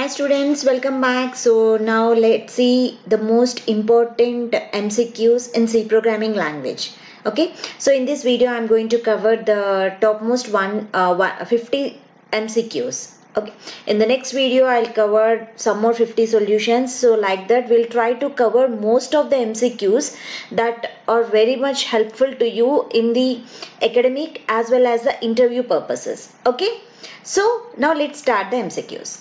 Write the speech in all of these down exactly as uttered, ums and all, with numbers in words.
Hi students, welcome back. So now let's see the most important M C Qs in C programming language. Okay, so in this video I'm going to cover the topmost one, uh, one fifty M C Qs. Okay, in the next video I'll cover some more fifty solutions. So like that we'll try to cover most of the M C Qs that are very much helpful to you in the academic as well as the interview purposes. Okay, so now let's start the M C Qs.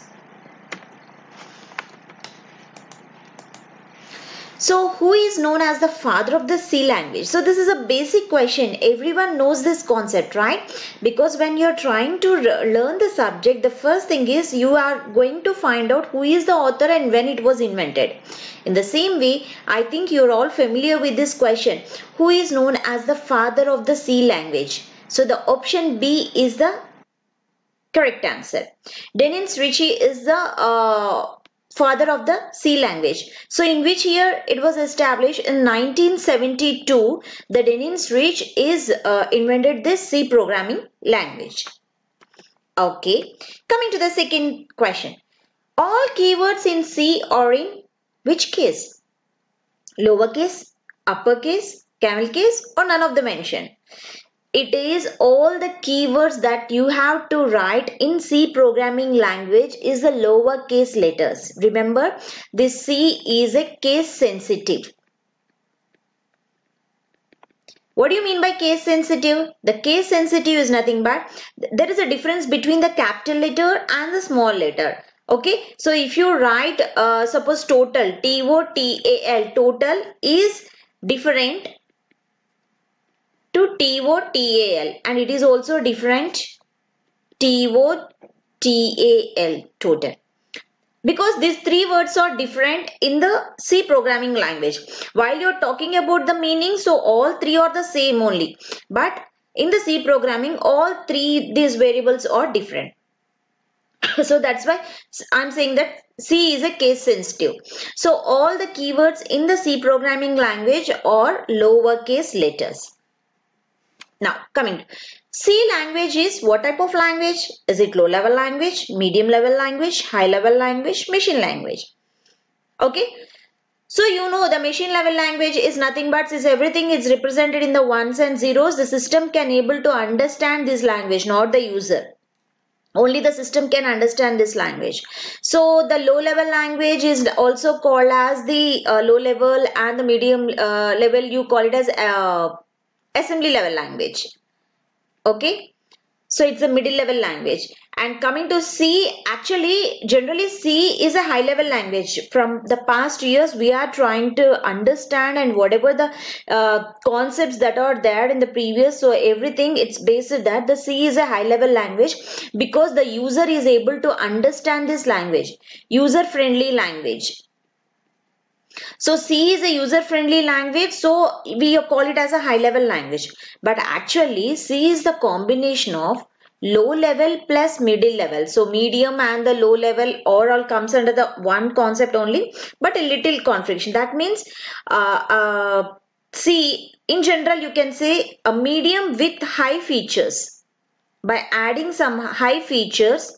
So who is known as the father of the C language? So this is a basic question. Everyone knows this concept, right? Because when you're trying to learn the subject, the first thing is you are going to find out who is the author and when it was invented. In the same way, I think you're all familiar with this question. Who is known as the father of the C language? So the option B is the correct answer. Dennis Ritchie is the uh, father of the C language. So in which year it was established? In nineteen seventy-two, the Dennis Ritchie is uh, invented this C programming language. Okay, coming to the second question. All keywords in C are in which case? Lowercase, uppercase, camel case, or none of the mentioned? It is all the keywords that you have to write in C programming language is the lowercase letters. Remember, this C is a case sensitive. What do you mean by case sensitive? The case sensitive is nothing but there is a difference between the capital letter and the small letter. Okay, so if you write uh, suppose total, T O T A L, total is different to T O T A L, and it is also different T O T A L, total, because these three words are different in the C programming language. While you're talking about the meaning, so all three are the same only, but in the C programming all three these variables are different. So that's why I'm saying that C is a case sensitive. So all the keywords in the C programming language are lowercase letters. Now coming to C language is what type of language? Is it low level language, medium level language, high level language, machine language? Okay. So you know the machine level language is nothing but is everything is represented in the ones and zeros. The system can able to understand this language, not the user. Only the system can understand this language. So the low level language is also called as the uh, low level, and the medium uh, level you call it as uh, assembly level language. Okay, so it's a middle level language. And coming to C, actually generally C is a high level language. From the past years we are trying to understand, and whatever the uh, concepts that are there in the previous, so everything it's based that the C is a high level language because the user is able to understand this language, user friendly language. So C is a user-friendly language, so we call it as a high-level language. But actually C is the combination of low level plus middle level. So medium and the low level all comes under the one concept only, but a little configuration. That means uh, uh, C in general you can say a medium with high features. By adding some high features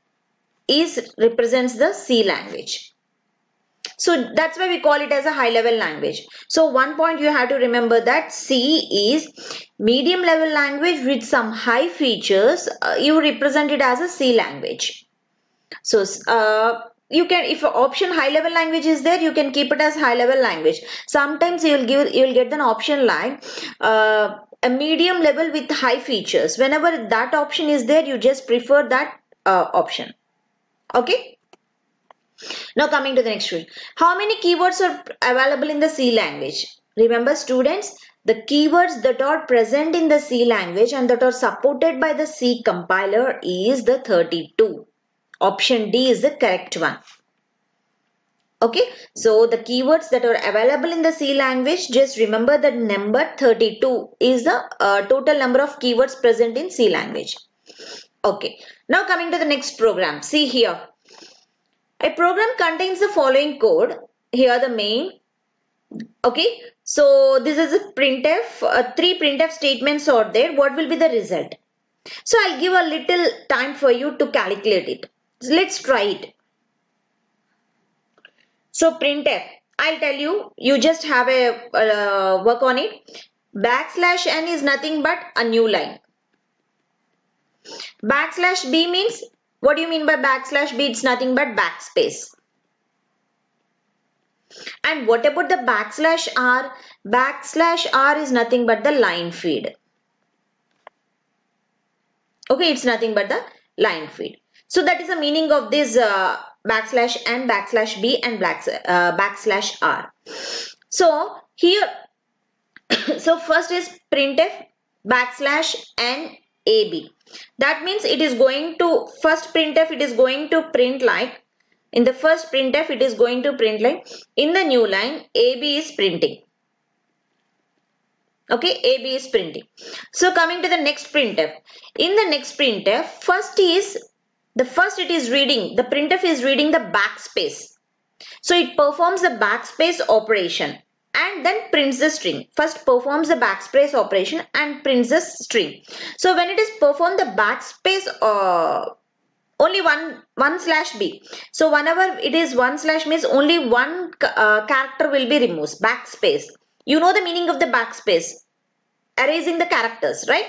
is represents the C language. So that's why we call it as a high level language. So one point you have to remember that C is medium level language with some high features. Uh, you represent it as a C language. So uh, you can, if option high level language is there, you can keep it as high level language. Sometimes you will give, you will get an option like uh, a medium level with high features. Whenever that option is there, you just prefer that uh, option. Okay. Now coming to the next one. How many keywords are available in the C language? Remember students, the keywords that are present in the C language and that are supported by the C compiler is the thirty-two. Option D is the correct one. Okay, so the keywords that are available in the C language, just remember that number thirty-two is the uh, total number of keywords present in C language. Okay, now coming to the next program. See here. A program contains the following code. Here the main. Okay. So this is a printf. Uh, three printf statements are there. What will be the result? So I'll give a little time for you to calculate it. So let's try it. So printf, I'll tell you, you just have a uh, work on it. Backslash n is nothing but a new line. Backslash b means, what do you mean by backslash b? It's nothing but backspace. And what about the backslash r? Backslash r is nothing but the line feed. Okay, it's nothing but the line feed. So that is the meaning of this uh, backslash n, backslash b and black, uh, backslash r. So here, so first is printf backslash n ab. That means it is going to, first printf it is going to print like, in the first printf it is going to print like, in the new line ab is printing. Okay, ab is printing. So coming to the next printf. In the next printf, first is, the first it is reading, the printf is reading the backspace. So it performs the backspace operation and then prints the string. First performs the backspace operation and prints the string. So when it is performed the backspace, uh, only one, one slash b. So whenever it is one slash means only one uh, character will be removed, backspace. You know the meaning of the backspace, erasing the characters, right?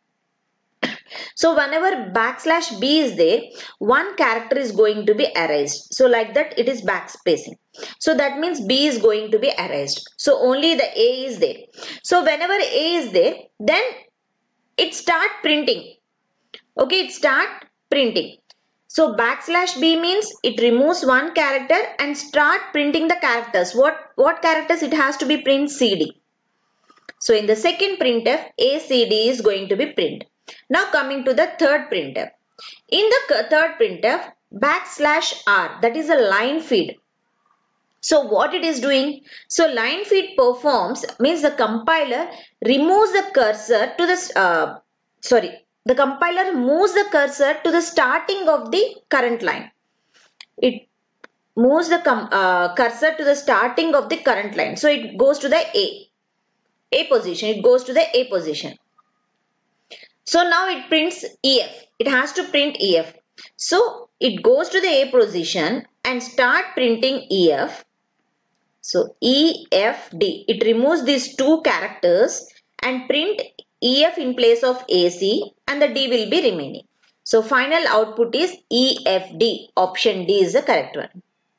So whenever backslash b is there, one character is going to be erased. So like that it is backspacing. So that means b is going to be erased. So only the a is there. So whenever a is there, then it start printing. Okay, it start printing. So backslash b means it removes one character and start printing the characters. What, what characters it has to be print? C D. So in the second printf, A C D is going to be print. Now coming to the third printf. In the third printf, backslash r, that is a line feed. So what it is doing? So line feed performs, means the compiler removes the cursor to the, uh, sorry, the compiler moves the cursor to the starting of the current line. It moves the uh, cursor to the starting of the current line. So it goes to the A. A position. It goes to the A position. So now it prints E F. It has to print E F. So it goes to the A position and start printing E F. So E F D. It removes these two characters and print E F in place of A C and the D will be remaining. So final output is E F D. Option D is the correct one.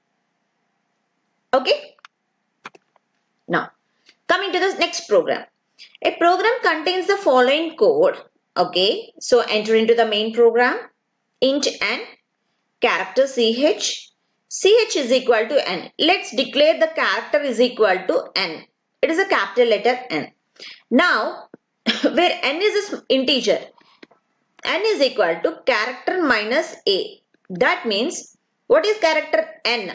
Okay. Now coming to the next program. A program contains the following code. Okay. So enter into the main program. Int n, character ch. Ch is equal to n. Let's declare the character is equal to n. It is a capital letter N. Now, where n is an integer, n is equal to character minus a. That means, what is character n?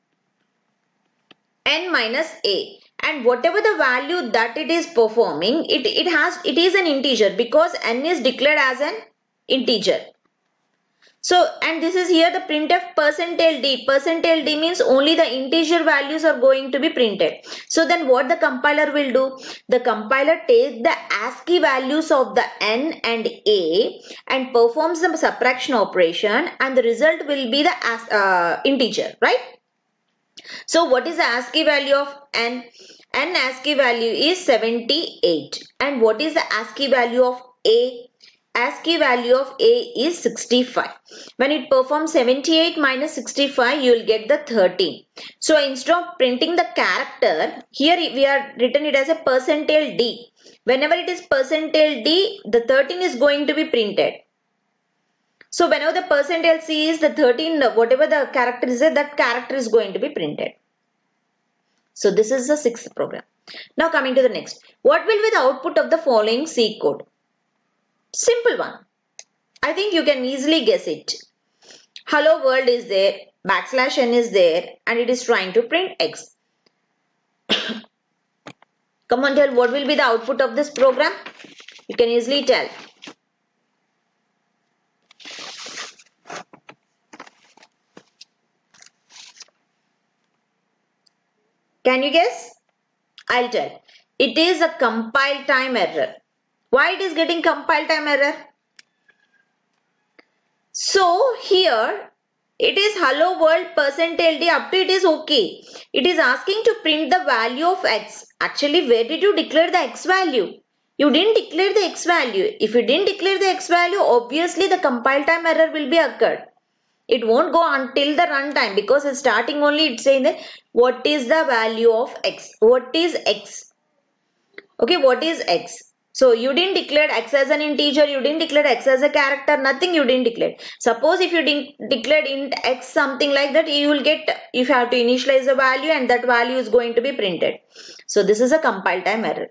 N minus a. And whatever the value that it is performing, it, it has it is an integer because n is declared as an integer. So, and this is here the printf percentile d. Percentile d means only the integer values are going to be printed. So then what the compiler will do? The compiler takes the ASCII values of the n and a and performs the subtraction operation, and the result will be the uh, integer, right? So what is the ASCII value of n? N ASCII value is seventy-eight. And what is the ASCII value of a? ASCII value of a is sixty-five. When it performs seventy-eight minus sixty-five, you will get the thirteen. So instead of printing the character, here we are written it as a percentile d. Whenever it is percentile d, the thirteen is going to be printed. So whenever the percentile c is the thirteen, whatever the character is there, that character is going to be printed. So this is the sixth program. Now coming to the next. What will be the output of the following C code? Simple one. I think you can easily guess it. Hello world is there, backslash n is there, and it is trying to print X. Come on, tell what will be the output of this program? You can easily tell. Can you guess? I'll tell. It is a compile time error. Why it is getting compile time error? So here It is hello world percentile d, up to it is okay. It is asking to print the value of x. Actually, where did you declare the x value? You didn't declare the x value. If you didn't declare the x value, obviously the compile time error will be occurred. It won't go until the runtime, because it's starting only, it's saying that what is the value of x? What is x? Okay, what is x? So you didn't declare x as an integer, you didn't declare x as a character, nothing you didn't declare. Suppose if you didn't declared int x, something like that, you will get, if you have to initialize a value and that value is going to be printed. So this is a compile time error.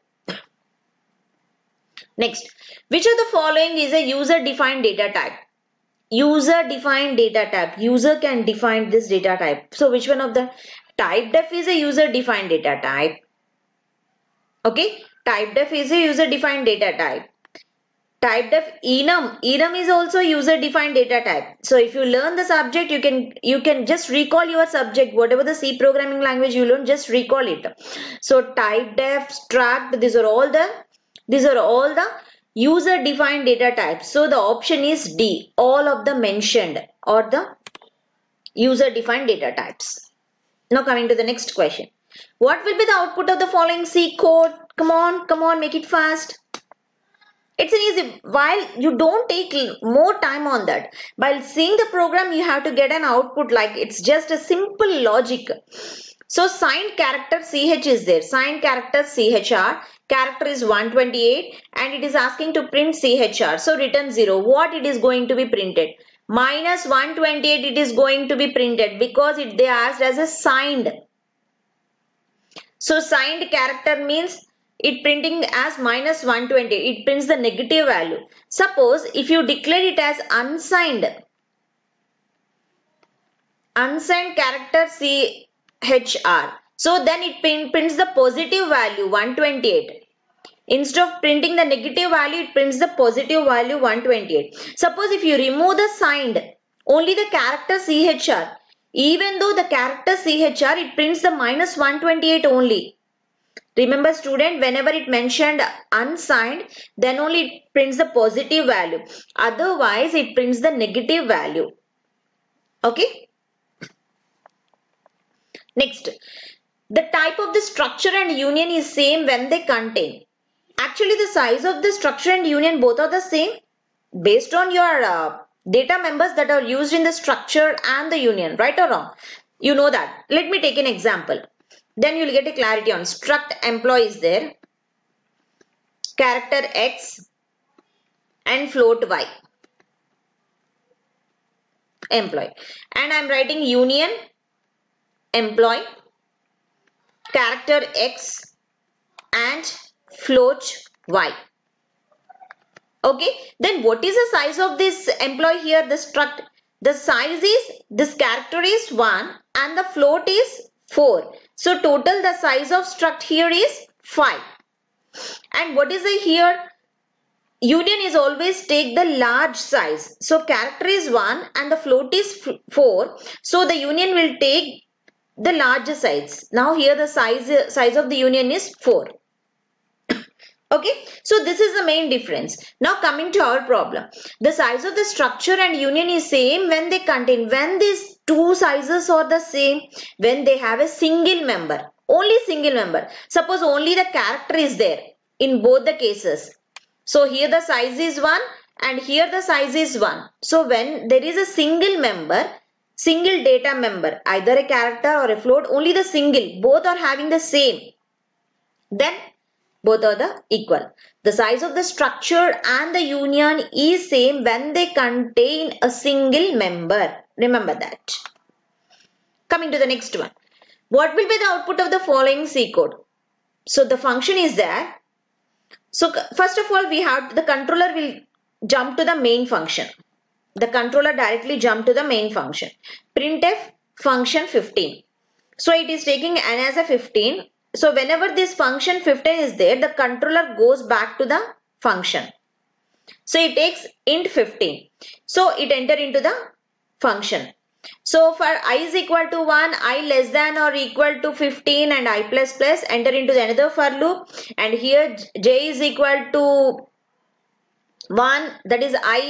Next, which of the following is a user defined data type? User defined data type. User can define this data type. So which one of the type def is a user defined data type? Okay. Type def is a user defined data type. Type def enum. Enum is also user defined data type. So if you learn the subject, you can you can just recall your subject. Whatever the C programming language you learn, just recall it. So type def, struct, these are all the these are all the user defined data types. So the option is D. All of the mentioned or the user defined data types. Now coming to the next question. What will be the output of the following C code? Come on, come on, make it fast. It's an easy, while you don't take more time on that. While seeing the program, you have to get an output, like it's just a simple logic. So signed character C H is there. Signed character C H R. Character is one twenty-eight and it is asking to print C H R. So return zero. What it is going to be printed? Minus one twenty-eight it is going to be printed because it they asked as a signed. So signed character means it printing as minus one twenty. It prints the negative value. Suppose if you declare it as unsigned, unsigned character C H R. So then it print, prints the positive value one twenty-eight. Instead of printing the negative value, it prints the positive value one twenty-eight. Suppose if you remove the signed, only the character C H R. Even though the character C H R, it prints the minus one twenty-eight only. Remember student, whenever it mentioned unsigned, then only it prints the positive value. Otherwise, it prints the negative value. Okay. Next, the type of the structure and union is same when they contain. Actually, the size of the structure and union both are the same based on your uh, data members that are used in the structure and the union, right or wrong? You know that. Let me take an example. Then you will get a clarity on struct employee is there, character X and float Y, employee. And I am writing union employee, character X and float Y. Okay, then what is the size of this employee here? The struct, the size is, this character is one and the float is four. So total the size of struct here is five. And what is the here? Union is always take the large size. So character is one and the float is four. So the union will take the larger size. Now here the size, size of the union is four. Okay, so this is the main difference. Now coming to our problem. The size of the structure and union is same when they contain, when these two sizes are the same, when they have a single member, only single member. Suppose only the character is there in both the cases. So here the size is one and here the size is one. So when there is a single member, single data member, either a character or a float, only the single, both are having the same, then both are the equal. The size of the structure and the union is same when they contain a single member. Remember that. Coming to the next one. What will be the output of the following C code? So the function is there. So first of all, we have the controller will jump to the main function. The controller directly jump to the main function. Printf function fifteen. So it is taking n as a fifteen. So whenever this function fifteen is there, the controller goes back to the function. So it takes int fifteen. So it enter into the function. So for I is equal to one, I less than or equal to fifteen and I plus plus, enter into the another for loop. And here j is equal to one, that is I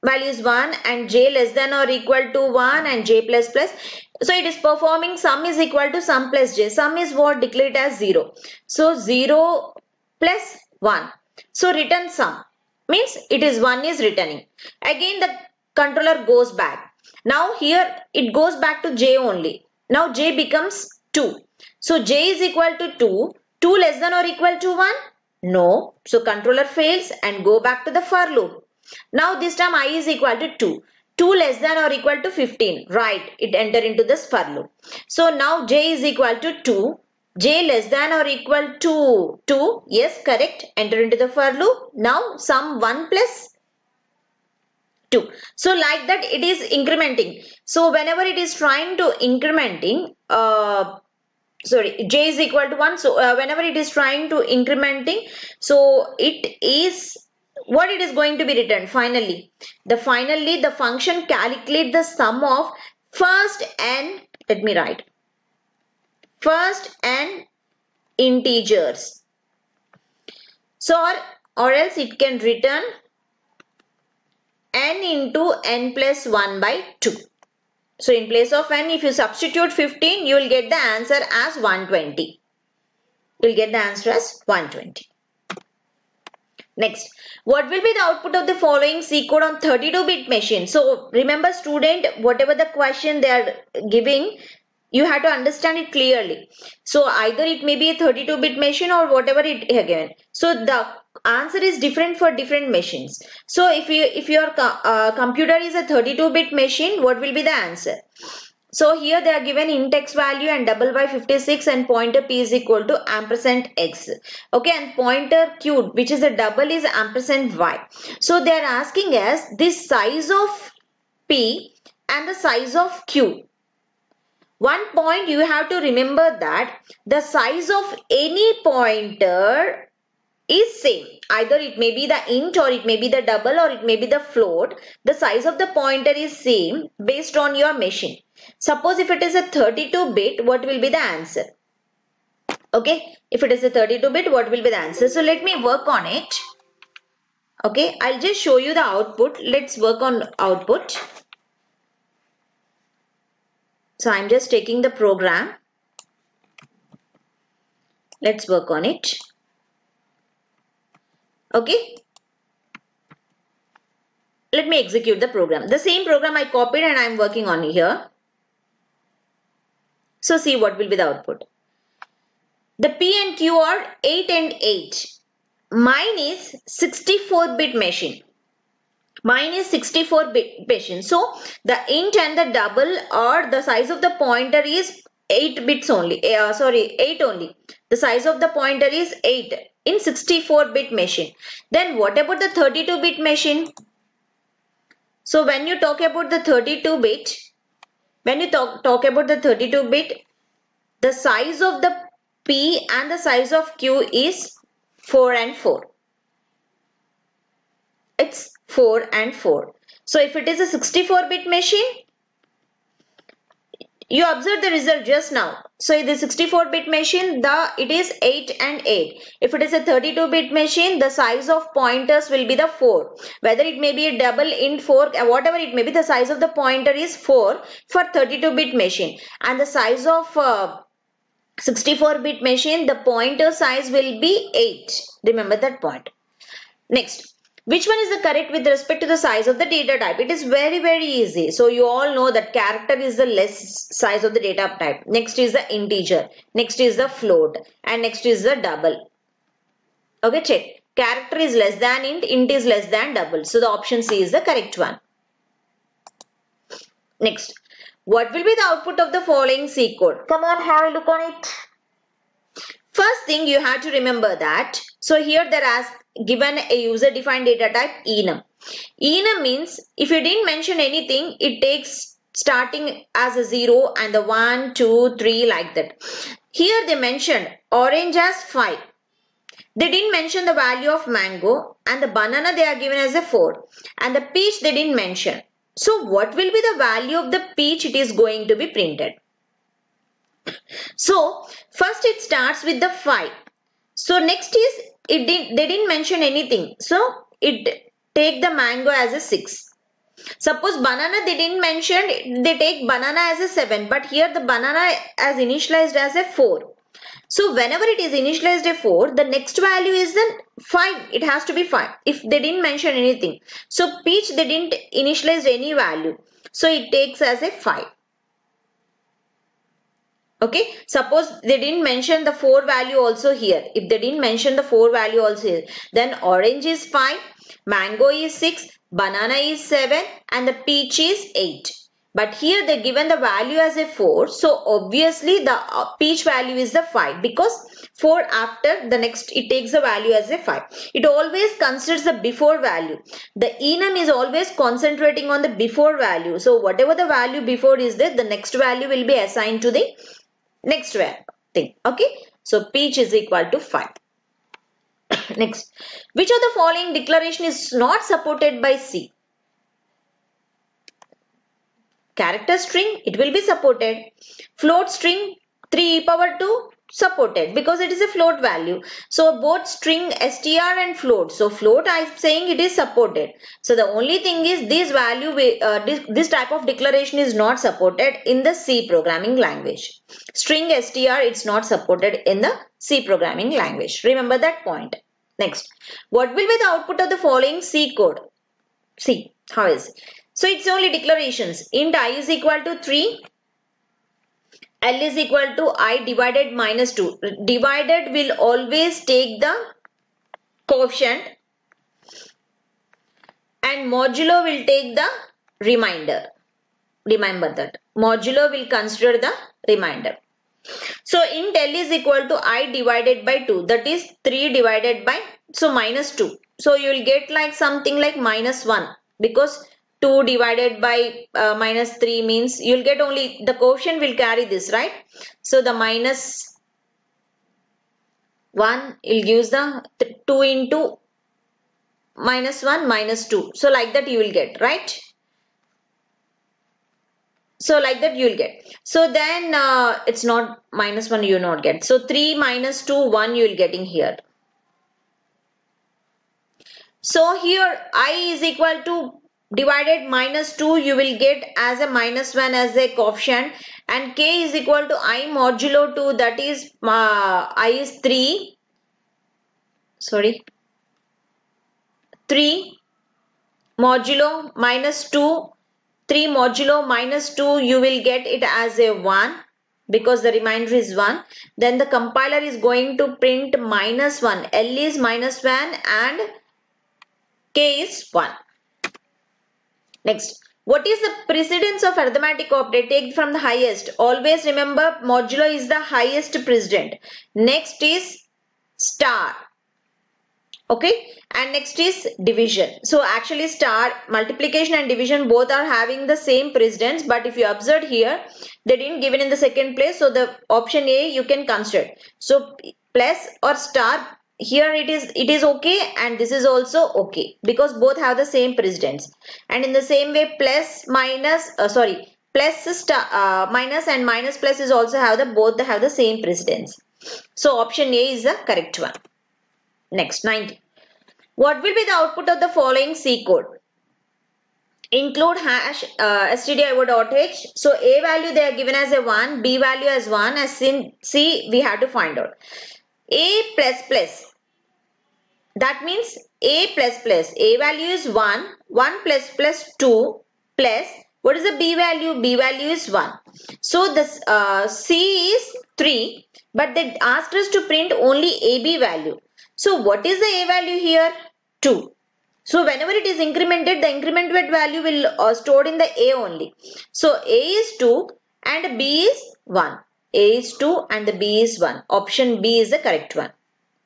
value is one and j less than or equal to one and j plus plus. So it is performing sum is equal to sum plus j. Sum is what declared as zero. So zero plus one. So return sum means it is one is returning. Again the controller goes back. Now here it goes back to j only. Now j becomes two. So j is equal to two. two less than or equal to one? No. So controller fails and go back to the for loop. Now this time I is equal to two. two less than or equal to fifteen. Right. It enter into this for loop. So now j is equal to two. J less than or equal to two. Yes, correct. Enter into the for loop. Now sum one plus two. So like that it is incrementing. So whenever it is trying to incrementing, uh, sorry, j is equal to one. So uh, whenever it is trying to incrementing, so it is what it is going to be returned finally. The finally the function calculate the sum of first and let me write first and integers. So or, or else it can return n into n plus one by two. So in place of n, if you substitute fifteen, you will get the answer as one hundred twenty. You will get the answer as one hundred twenty. Next, what will be the output of the following C code on thirty-two bit machine? So remember student, whatever the question they are giving, you have to understand it clearly. So either it may be a thirty-two bit machine or whatever it given. So the answer is different for different machines. So if you if your uh, computer is a thirty-two bit machine, what will be the answer? So here they are given int x value and double by fifty-six and pointer p is equal to ampersand x. Okay, and pointer q, which is a double, is ampersand y. So they are asking us this size of p and the size of q. One point you have to remember that the size of any pointer is same. Either it may be the int or it may be the double or it may be the float. The size of the pointer is same based on your machine. Suppose if it is a thirty-two bit, what will be the answer? Okay, if it is a thirty-two bit, what will be the answer? So let me work on it. Okay, I'll just show you the output. Let's work on output. So I'm just taking the program. Let's work on it. Okay. Let me execute the program. The same program I copied and I'm working on here. So see what will be the output. The P and Q are eight and eight. Mine is sixty-four bit machine. Mine is sixty-four bit machine. So the int and the double or the size of the pointer is eight bits only. Uh, sorry, eight only. The size of the pointer is eight in sixty-four bit machine. Then what about the thirty-two bit machine? So when you talk about the thirty-two bit, when you talk, talk about the thirty-two bit, the size of the P and the size of Q is four and four. It's four and four. So if it is a sixty-four bit machine, you observe the result just now. So in the sixty-four bit machine, the it is eight and eight. If it is a thirty-two bit machine, the size of pointers will be the four. Whether it may be a double, int, four, whatever it may be, the size of the pointer is four for thirty-two bit machine. And the size of uh, sixty-four bit machine, the pointer size will be eight. Remember that point. Next. Which one is the correct with respect to the size of the data type? It is very very easy. So you all know that character is the less size of the data type. Next is the integer. Next is the float. And next is the double. Okay, check. Character is less than int. Int is less than double. So the option C is the correct one. Next. What will be the output of the following C code? Come on, have a look on it. First thing you have to remember that. So here there are given a user defined data type enum. Enum means if you didn't mention anything, it takes starting as a zero and the one, two, three like that. Here they mentioned orange as five. They didn't mention the value of mango, and the banana they are given as a four, and the peach they didn't mention. So what will be the value of the peach it is going to be printed? So first it starts with the five. So next is it did they didn't mention anything. So it take the mango as a six. Suppose banana they didn't mention, they take banana as a seven, but here the banana as initialized as a four. So whenever it is initialized a four, the next value is then five. It has to be five if they didn't mention anything. So peach they didn't initialize any value. So it takes as a five. Okay, suppose they didn't mention the four value also here. If they didn't mention the four value also here, then orange is five, mango is six, banana is seven, and the peach is eight. But here they given the value as a four. So obviously the peach value is the five, because four after the next it takes the value as a five. It always considers the before value. The enum is always concentrating on the before value. So whatever the value before is there, the next value will be assigned to the next thing. Okay, so peach is equal to five. Next, which of the following declaration is not supported by C? Character string, it will be supported. Float string, three e power two, supported because it is a float value. So both string str and float. So float I am saying it is supported. So the only thing is this value, uh, this, this type of declaration is not supported in the C programming language. String str, it's not supported in the C programming language. Remember that point. Next, what will be the output of the following C code? See, how is it? So it's only declarations. Int I is equal to three. L is equal to I divided minus two. Divided will always take the quotient and modulo will take the remainder. Remember that. Modulo will consider the remainder. So int L is equal to I divided by two. That is three divided by, so minus two. So you will get like something like minus one, because two divided by uh, minus three means you will get only the quotient will carry this, right? So the minus one will gives the two into minus one minus two. So like that you will get, right? So like that you will get. So then uh, it's not minus one you will not get. So three minus two, one you will getting here. So here I is equal to divided minus two you will get as a minus one as a coefficient, and k is equal to I modulo two, that is uh, I is three, sorry three modulo minus two, three modulo minus two you will get it as a one, because the remainder is one. Then the compiler is going to print minus one. L is minus one and k is one. Next, what is the precedence of arithmetic operator? Take from the highest. Always remember modulo is the highest precedent. Next is star. Okay, and next is division. So actually star, multiplication and division both are having the same precedence, but if you observe here they didn't given in the second place, so the option A you can consider. So plus or star, here it is it is okay, and this is also okay because both have the same precedence. And in the same way plus minus uh, sorry plus star uh, minus and minus plus is also have the both have the same precedence. So option A is the correct one. Next, ninety. What will be the output of the following C code? Include hash uh, stdio.h. So A value they are given as a one, B value as one, as in C we have to find out. A plus plus, that means A plus plus, A value is one, one plus plus two plus, what is the B value? B value is one. So this uh, C is three, but they asked us to print only A B value. So what is the A value here? two. So whenever it is incremented, the incremented value will uh, stored in the A only. So A is two and B is one. A is two and the B is one. Option B is the correct one.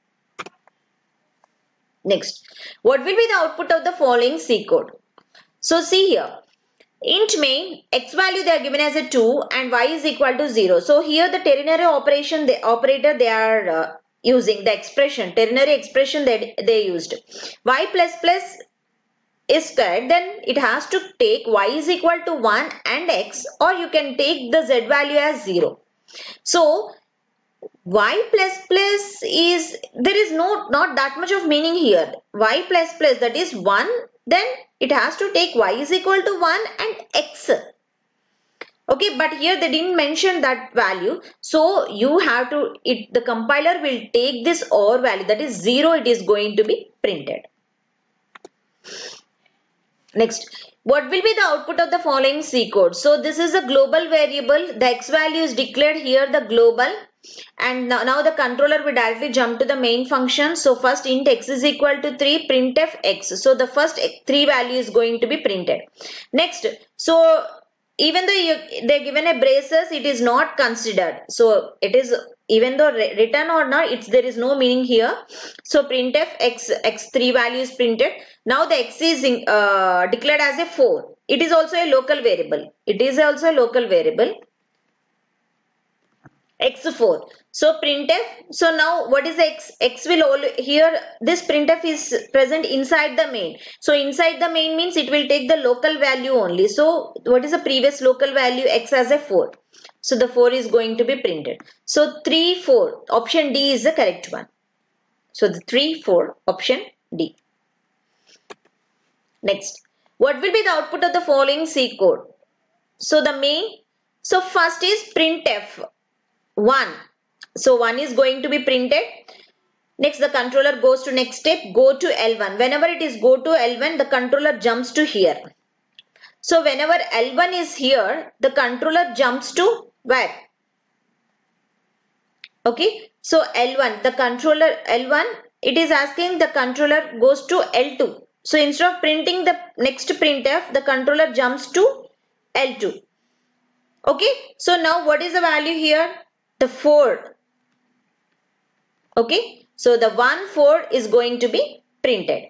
Next, what will be the output of the following C code? So see here, int main, x value they are given as a two and y is equal to zero. So here the ternary operation, the operator they are uh, using the expression, ternary expression that they, they used. Y plus plus is correct, then it has to take y is equal to one and x, or you can take the z value as zero. So y plus plus is, there is no not that much of meaning here. Y plus plus, that is one then it has to take y is equal to one and x. Okay, but here they didn't mention that value. So you have to, it the compiler will take this or value, that is zero, it is going to be printed. Next, what will be the output of the following C code? So this is a global variable. The x value is declared here, the global. And now, now the controller will directly jump to the main function. So first int x is equal to three, printf x. So the first three value is going to be printed. Next, so even though you, they're given a braces, it is not considered. So it is, even though written or not, it's there is no meaning here. So printf x, x three value is printed. Now the x is in, uh, declared as a four. It is also a local variable. It is also a local variable. x four. So printf, so now what is x? X will all, here this printf is present inside the main. So inside the main means it will take the local value only. So what is the previous local value? X as a four. So the four is going to be printed. So three, four, option D is the correct one. So the three, four, option D. Next, what will be the output of the following C code? So the main, so first is printf one. So one is going to be printed. Next, the controller goes to next step, go to L one. Whenever it is go to L one, the controller jumps to here. So whenever L one is here, the controller jumps to where? Okay. So L one, the controller L one, it is asking the controller goes to L two. So instead of printing the next printf, the controller jumps to L two. Okay. So now what is the value here? The four. Okay. So the one, four is going to be printed.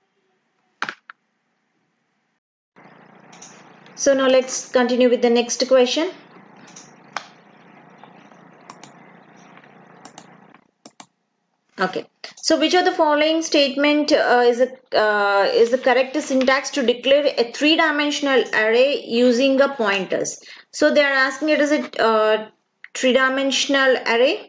So now let's continue with the next question. Okay. So which of the following statement uh, is a uh, is the correct syntax to declare a three-dimensional array using a pointers? So they are asking it is a uh, three-dimensional array.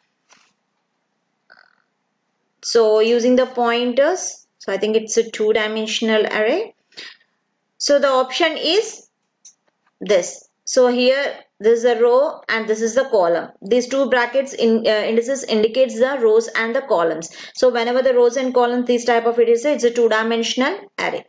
So using the pointers, so I think it's a two-dimensional array. So the option is this. So here this is a row and this is the column. These two brackets in uh, indices indicates the rows and the columns. So whenever the rows and columns, this type of it is a, it's a two-dimensional array.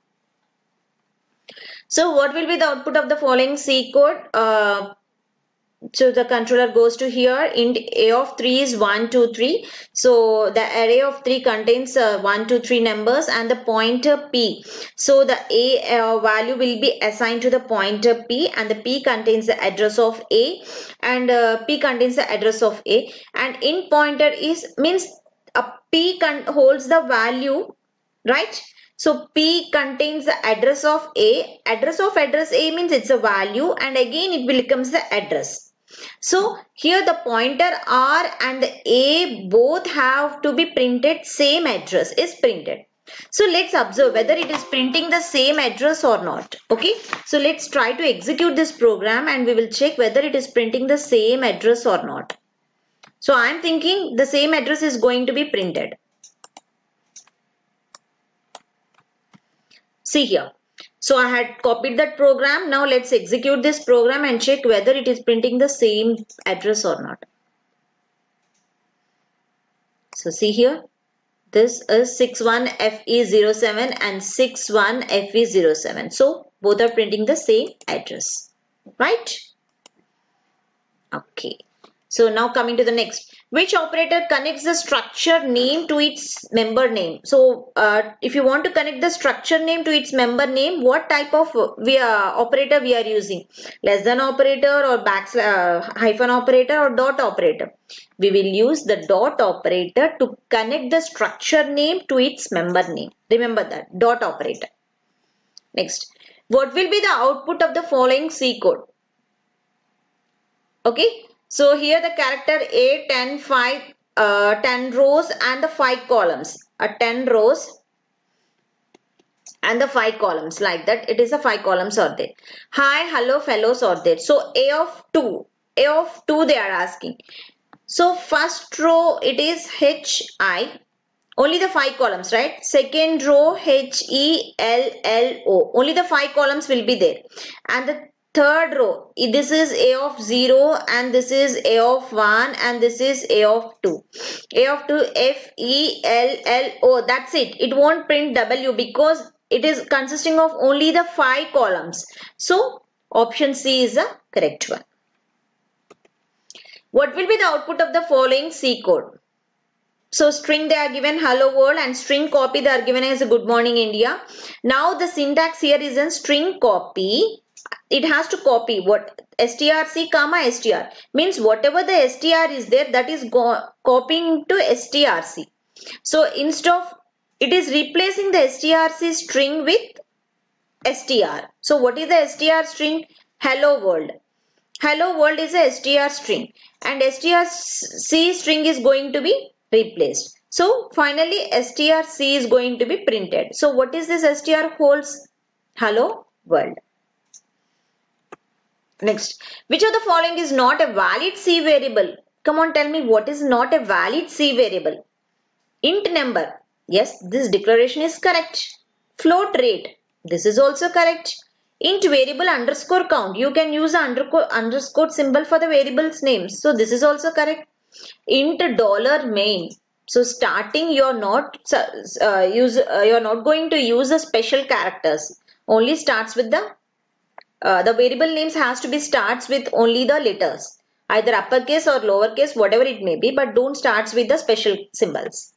So what will be the output of the following C code? Uh, So the controller goes to here, int a of three is one, two, three. So the array of three contains uh, one, two, three numbers and the pointer P. So the A uh, value will be assigned to the pointer P and the P contains the address of A and uh, P contains the address of A, and int pointer is means a P con holds the value, right? So P contains the address of A. Address of address A means it's a value and again it becomes the address. So here the pointer R and the A both have to be printed, same address is printed. So let's observe whether it is printing the same address or not. Okay. So let's try to execute this program and we will check whether it is printing the same address or not. So I am thinking the same address is going to be printed. See here. So I had copied that program. Now let's execute this program and check whether it is printing the same address or not. So see here. This is six one F E zero seven and six one F E zero seven. So both are printing the same address. Right? Okay. So now coming to the next. Which operator connects the structure name to its member name? So uh, if you want to connect the structure name to its member name, what type of we are, operator we are using? Less than operator or backslash uh, hyphen operator or dot operator? We will use the dot operator to connect the structure name to its member name. Remember that, dot operator. Next, what will be the output of the following C code? Okay. So here the character A, ten, five, uh, ten rows and the five columns. Uh, ten rows and the five columns, like that. It is a five columns are there. Hi, hello, fellows are there. So A of two. A of two they are asking. So first row it is H I. Only the five columns, right? Second row H E L L O. Only the five columns will be there. And the third row, this is A of zero and this is A of one and this is A of two. A of two F E L L O. That's it. It won't print W because it is consisting of only the five columns. So option C is the correct one. What will be the output of the following C code? So string they are given hello world and string copy they are given as a good morning India. Now the syntax here is in string copy. It has to copy what strc comma str means whatever the str is there that is go copying to strc. So instead of it is replacing the strc string with str. So what is the str string? Hello world. Hello world is a str string and strc string is going to be replaced. So finally strc is going to be printed. So what is this str holds? Hello world. Next, which of the following is not a valid C variable? Come on, tell me what is not a valid C variable? Int number. Yes, this declaration is correct. Float rate. This is also correct. Int variable underscore count. You can use the underscore, underscore symbol for the variable's names. So this is also correct. Int dollar main. So starting you are not uh, use uh, you are not going to use the special characters. Only starts with the uh, the variable names has to be starts with only the letters, either uppercase or lowercase, whatever it may be, but don't starts with the special symbols.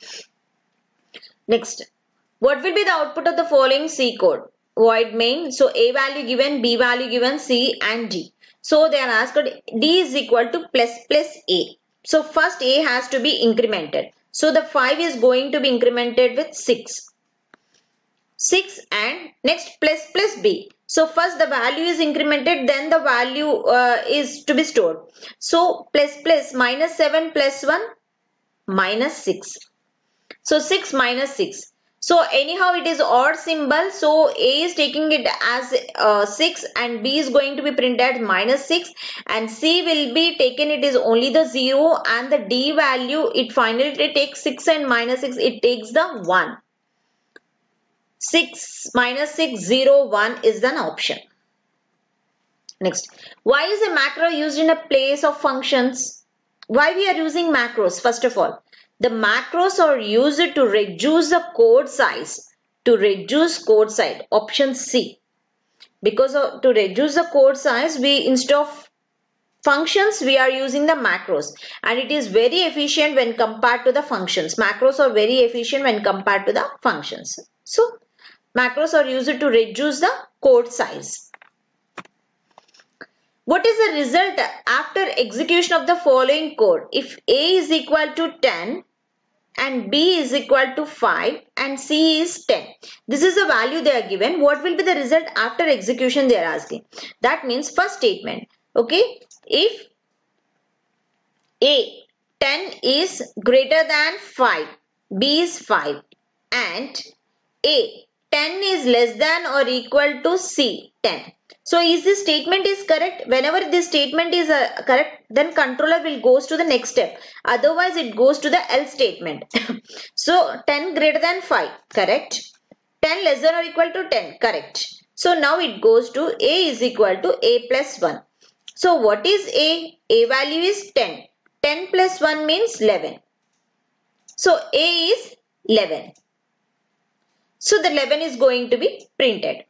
Next, what will be the output of the following C code? Void main. So A value given, B value given, C and D. So they are asked D is equal to plus plus A. So first A has to be incremented. So the five is going to be incremented with six. six and next plus plus B. So first the value is incremented, then the value uh, is to be stored. So plus plus minus seven plus one minus six. So six minus six. So anyhow it is odd symbol. So A is taking it as uh, six and B is going to be printed as minus six and C will be taken it is only the zero and the D value it finally takes six and minus six it takes the one. six minus six, zero, one is an option. Next, why is a macro used in a place of functions? Why we are using macros? First of all, the macros are used to reduce the code size. To reduce code size, option C. Because of, to reduce the code size, we instead of functions, we are using the macros. And it is very efficient when compared to the functions. Macros are very efficient when compared to the functions. So, macros are used to reduce the code size. What is the result after execution of the following code? If A is equal to ten and B is equal to five and C is ten. This is the value they are given. What will be the result after execution they are asking? That means first statement. Okay. If A ten is greater than five, B is five and A ten is less than or equal to C ten. So is this statement is correct? Whenever this statement is uh, correct, then controller will goes to the next step. Otherwise it goes to the else statement. So ten greater than five, correct. ten less than or equal to ten, correct. So now it goes to A is equal to A plus one. So what is A? A value is ten. ten plus one means eleven. So A is eleven. So the eleven is going to be printed.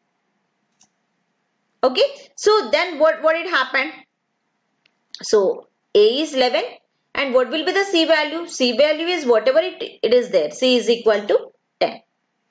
Okay. So then what, what it happened? So A is eleven and what will be the C value? C value is whatever it, it is there. C is equal to ten.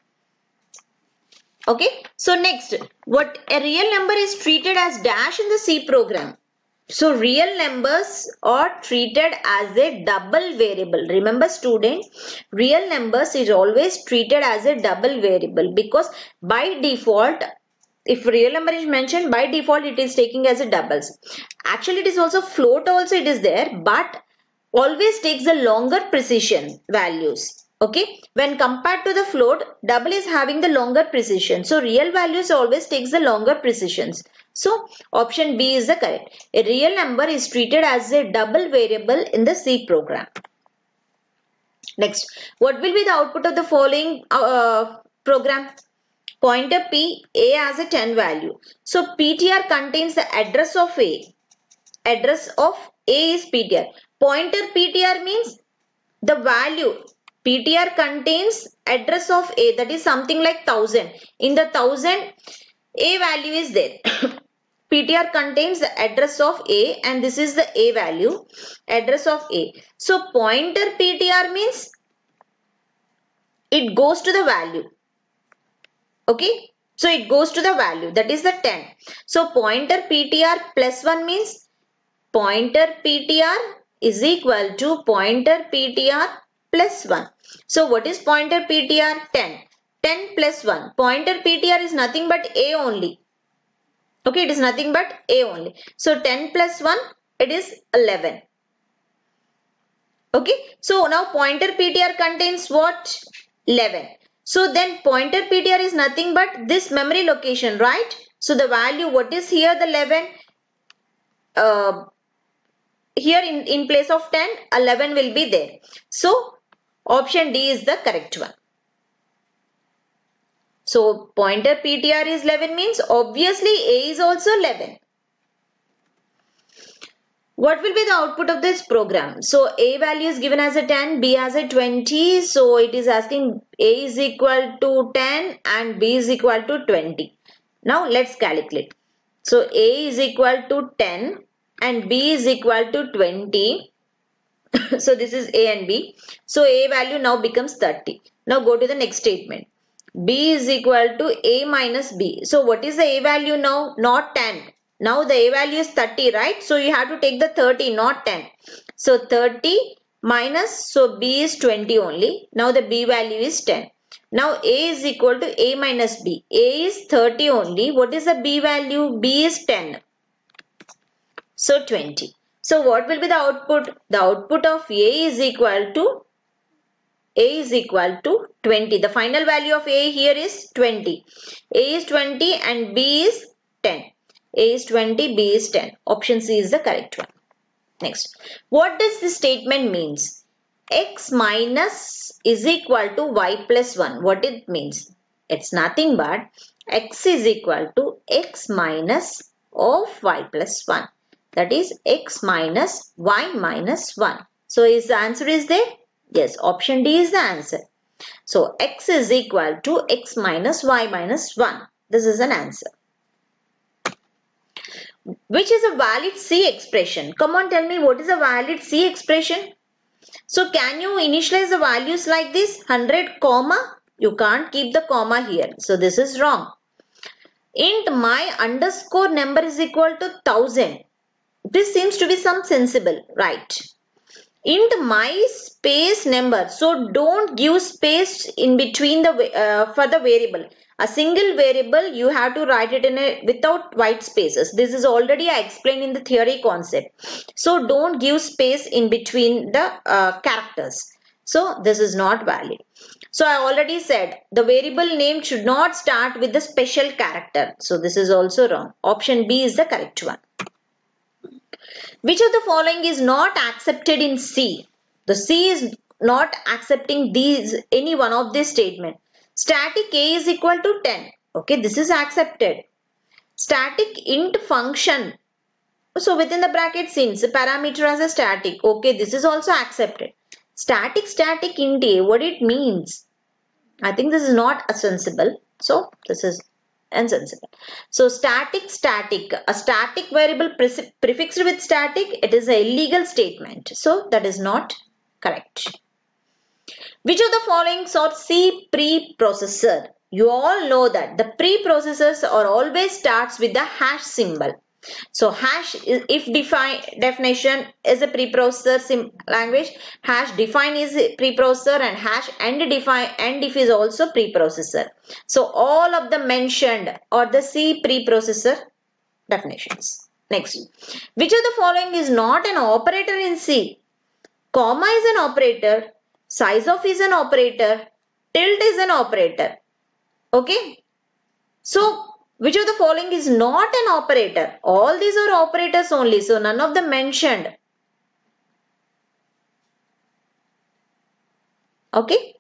Okay. So next, what a real number is treated as dash in the C program. So real numbers are treated as a double variable. Remember student, real numbers is always treated as a double variable because by default, if real number is mentioned, by default it is taking as a doubles. Actually it is also float also it is there, but always takes the longer precision values. Okay, when compared to the float, double is having the longer precision. So real values always takes the longer precisions. So option B is the correct. A real number is treated as a double variable in the C program. Next, what will be the output of the following uh, program? Pointer P, A has a ten value. So P T R contains the address of A. Address of A is P T R. Pointer P T R means the value. P T R contains address of A, that is something like one thousand. In the one thousand, A value is there. P T R contains the address of A and this is the A value, address of A. So pointer P T R means it goes to the value. Okay. So it goes to the value, that is the ten. So pointer P T R plus one means pointer P T R is equal to pointer P T R plus one. So what is pointer P T R? ten. ten plus one. Pointer P T R is nothing but A only. Okay, it is nothing but A only. So ten plus one, it is eleven. Okay, so now pointer P T R contains what? eleven. So then pointer P T R is nothing but this memory location, right? So the value, what is here, the eleven? Uh, here in, in place of ten, eleven will be there. So option D is the correct one. So pointer P T R is eleven means obviously A is also eleven. What will be the output of this program? So A value is given as a ten, B as a twenty. So it is asking A is equal to ten and B is equal to twenty. Now let's calculate. So A is equal to ten and B is equal to twenty. So this is A and B. So A value now becomes thirty. Now go to the next statement. B is equal to A minus B. So what is the A value now? Not ten. Now the A value is thirty, right? So you have to take the thirty, not ten. So thirty minus, so B is twenty only. Now the B value is ten. Now A is equal to A minus B. A is thirty only. What is the B value? B is ten. So twenty. So what will be the output? The output of A is equal to A is equal to twenty. The final value of A here is twenty. A is twenty and B is ten. A is twenty, B is ten. Option C is the correct one. Next, what does this statement means? X minus is equal to Y plus one. What it means? It's nothing but X is equal to X minus of Y plus one. That is X minus Y minus one. So is the answer is there? Yes, option D is the answer. So X is equal to X minus Y minus one. This is an answer. Which is a valid C expression? Come on, tell me what is a valid C expression? So can you initialize the values like this? one hundred comma? You can't keep the comma here. So this is wrong. Int my underscore number is equal to one thousand. This seems to be some sensible, right? Int my space number. So don't give space in between the uh, for the variable. A single variable you have to write it in a without white spaces. This is already I explained in the theory concept. So don't give space in between the uh, characters. So this is not valid. So I already said the variable name should not start with the special character. So this is also wrong. Option B is the correct one. Which of the following is not accepted in C? The C is not accepting these any one of this statement. Static A is equal to ten. Okay, this is accepted. Static int function. So within the bracket since the parameter as a static. Okay, this is also accepted. Static static int A, what it means? I think this is not sensible. So this is insensible. So static static, a static variable prefixed with static, it is a illegal statement. So that is not correct. Which of the following are C preprocessor? You all know that the preprocessors are always starts with the hash symbol. So hash is, if define definition is a preprocessor language, hash define is a preprocessor and hash end define end if is also preprocessor. So all of the mentioned are the C preprocessor definitions. Next, which of the following is not an operator in C? Comma is an operator. Size of is an operator. Tilde is an operator. Okay. So, which of the following is not an operator? All these are operators only. So, none of them mentioned. Okay.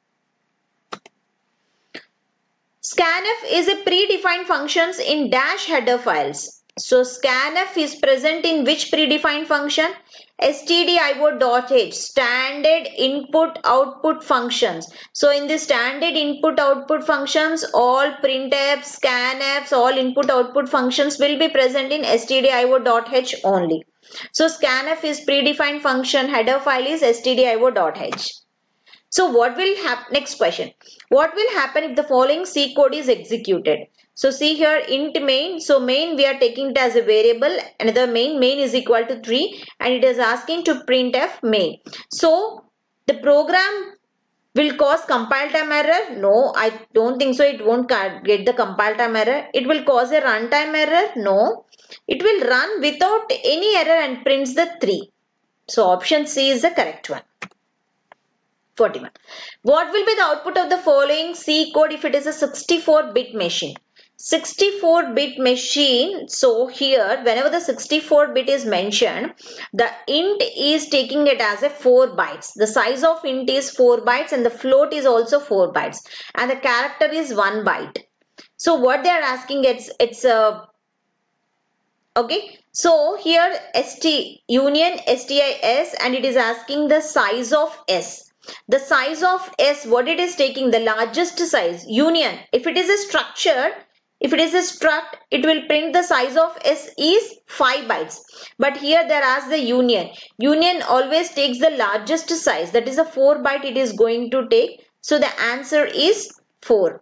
Scanf is a predefined functions in dash header files. So scanf is present in which predefined function? stdio.h, standard input output functions. So in the standard input output functions, all printf, scanfs, all input output functions will be present in stdio.h only. So scanf is predefined function, header file is stdio.h. So what will happen? Next question. What will happen if the following C code is executed? So see here, int main. So main we are taking it as a variable. Another main. Main is equal to three and it is asking to printf main. So the program will cause compile time error? No, I don't think so. It won't get the compile time error. It will cause a runtime error? No. It will run without any error and prints the three. So option C is the correct one. forty-one. What will be the output of the following C code if it is a sixty-four bit machine? sixty-four bit machine. So here whenever the sixty-four bit is mentioned, the int is taking it as a four bytes. The size of int is four bytes and the float is also four bytes and the character is one byte. So what they are asking, it's it's a okay. So here st union stis and it is asking the size of s. The size of S, what it is taking, the largest size, union. If it is a structure, if it is a struct, it will print the size of S is five bytes. But here there as the union. Union always takes the largest size, that is a four byte it is going to take. So the answer is four.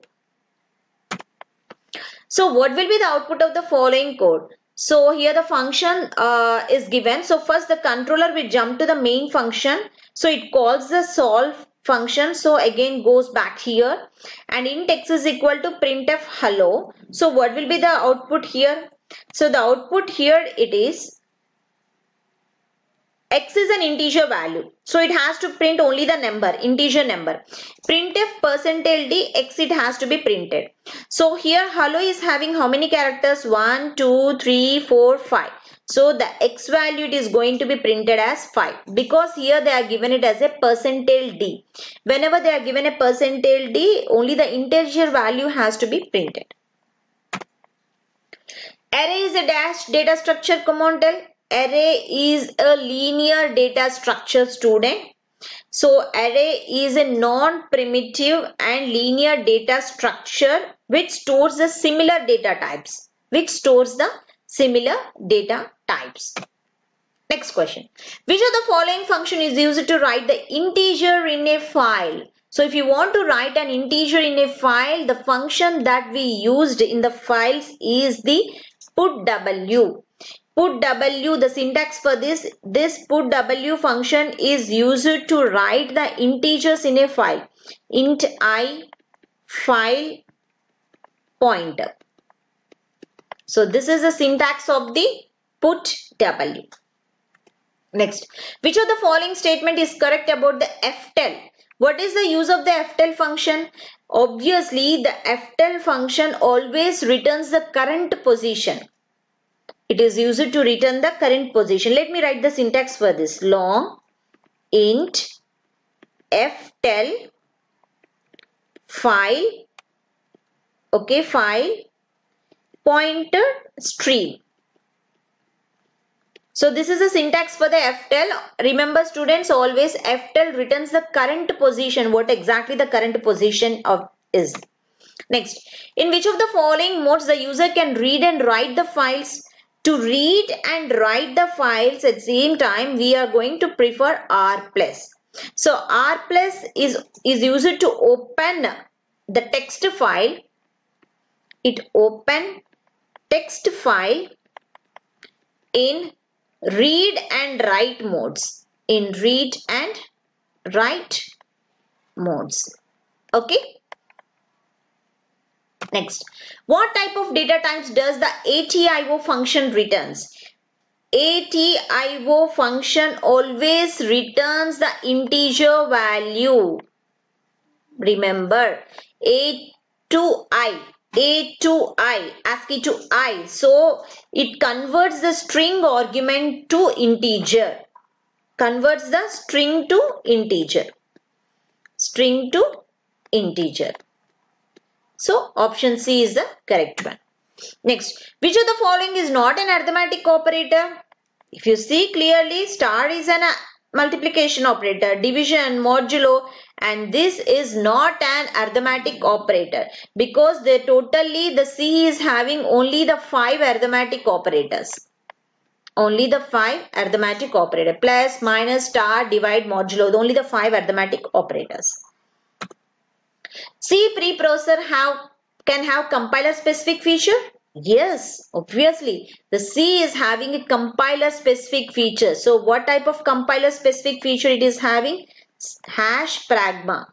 So what will be the output of the following code? So here the function uh, is given. So first the controller will jump to the main function. So it calls the solve function. So again goes back here and int x is equal to printf hello. So what will be the output here? So the output here it is x is an integer value. So it has to print only the number, integer number. Printf percentage d x it has to be printed. So here hello is having how many characters? one, two, three, four, five. So the x value it is going to be printed as five because here they are given it as a percentage d. Whenever they are given a percentage d, only the integer value has to be printed. Array is a dash data structure. Come on, tell. Array is a linear data structure, student. So array is a non-primitive and linear data structure which stores the similar data types. Which stores the similar data types. Next question. Which of the following function is used to write the integer in a file? So if you want to write an integer in a file, the function that we used in the files is the put w. Put w, the syntax for this, this put w function is used to write the integers in a file. Int I file pointer. So this is the syntax of the put w. Next, which of the following statement is correct about the ftl? What is the use of the ftl function? Obviously, the ftl function always returns the current position. It is used to return the current position. Let me write the syntax for this. Long int ftl file, okay, file pointer string. So this is the syntax for the ftl. Remember students, always ftl returns the current position, what exactly the current position of is. Next, in which of the following modes the user can read and write the files? To read and write the files at the same time, we are going to prefer R plus. So R plus is, is used to open the text file. It open text file in read and write modes. In read and write modes. Okay. Next, what type of data types does the A T I O function returns? A T I O function always returns the integer value. Remember, A to I, A to I, ASCII to I. So it converts the string argument to integer. Converts the string to integer. string to integer. So option C is the correct one. Next, which of the following is not an arithmetic operator? If you see clearly, star is an multiplication operator, division, modulo, and this is not an arithmetic operator because they totally the C is having only the five arithmetic operators. Only the five arithmetic operator, plus, minus, star, divide, modulo, only the five arithmetic operators. C preprocessor have can have compiler specific feature? Yes, obviously the C is having a compiler specific feature. So what type of compiler specific feature it is having? Hash pragma.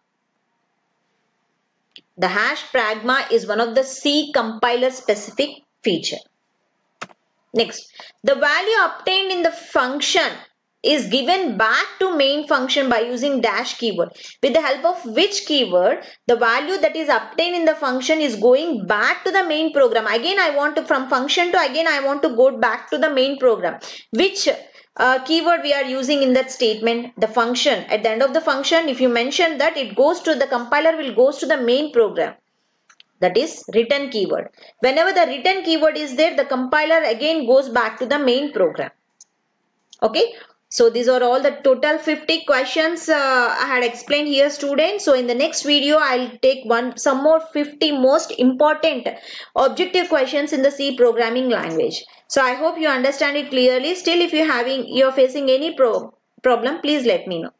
The hash pragma is one of the C compiler specific feature. Next, the value obtained in the function is given back to main function by using dash keyword. With the help of which keyword the value that is obtained in the function is going back to the main program. Again I want to from function to again I want to go back to the main program. Which uh, keyword we are using in that statement? The function. At the end of the function, if you mention that, it goes to the compiler will goes to the main program. That is return keyword. Whenever the return keyword is there, the compiler again goes back to the main program. Okay. So these are all the total fifty questions uh, I had explained here, students. So in the next video, I'll take one some more fifty most important objective questions in the C programming language. So I hope you understand it clearly. Still, if you're having you're facing any pro problem, please let me know.